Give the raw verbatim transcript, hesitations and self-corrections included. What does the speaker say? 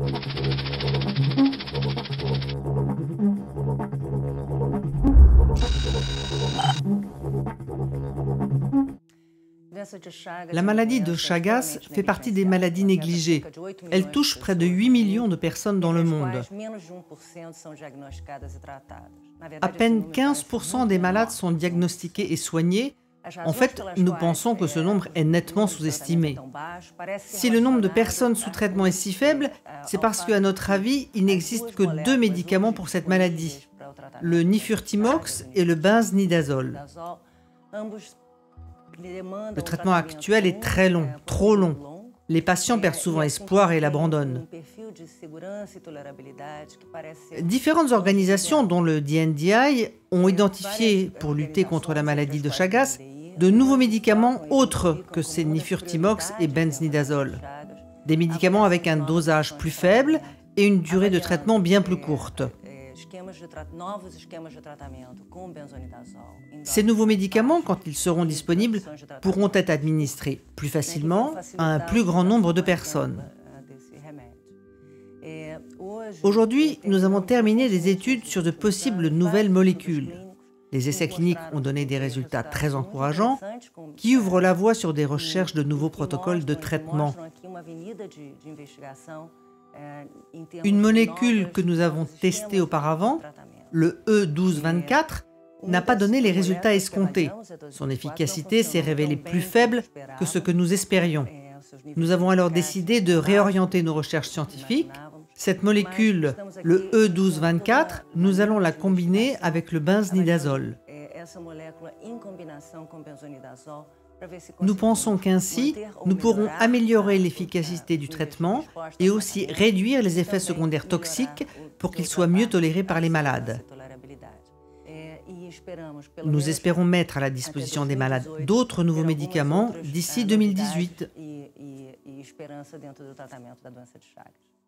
La maladie de Chagas fait partie des maladies négligées. Elle touche près de huit millions de personnes dans le monde. À peine quinze pour cent des malades sont diagnostiqués et soignés. En fait, nous pensons que ce nombre est nettement sous-estimé. Si le nombre de personnes sous traitement est si faible, c'est parce qu'à notre avis, il n'existe que deux médicaments pour cette maladie, le nifurtimox et le benzonidazole. Le traitement actuel est très long, trop long. Les patients perdent souvent espoir et l'abandonnent. Différentes organisations, dont le D N D I, ont identifié, pour lutter contre la maladie de Chagas, de nouveaux médicaments autres que ces nifurtimox et benzonidazole. Des médicaments avec un dosage plus faible et une durée de traitement bien plus courte. Ces nouveaux médicaments, quand ils seront disponibles, pourront être administrés plus facilement à un plus grand nombre de personnes. Aujourd'hui, nous avons terminé des études sur de possibles nouvelles molécules. Les essais cliniques ont donné des résultats très encourageants qui ouvrent la voie sur des recherches de nouveaux protocoles de traitement. Une molécule que nous avons testée auparavant, le E douze vingt-quatre, n'a pas donné les résultats escomptés. Son efficacité s'est révélée plus faible que ce que nous espérions. Nous avons alors décidé de réorienter nos recherches scientifiques. Cette molécule, le E douze vingt-quatre, nous allons la combiner avec le benzonidazole. Nous pensons qu'ainsi, nous pourrons améliorer l'efficacité du traitement et aussi réduire les effets secondaires toxiques pour qu'il soit mieux toléré par les malades. Nous espérons mettre à la disposition des malades d'autres nouveaux médicaments d'ici deux mille dix-huit.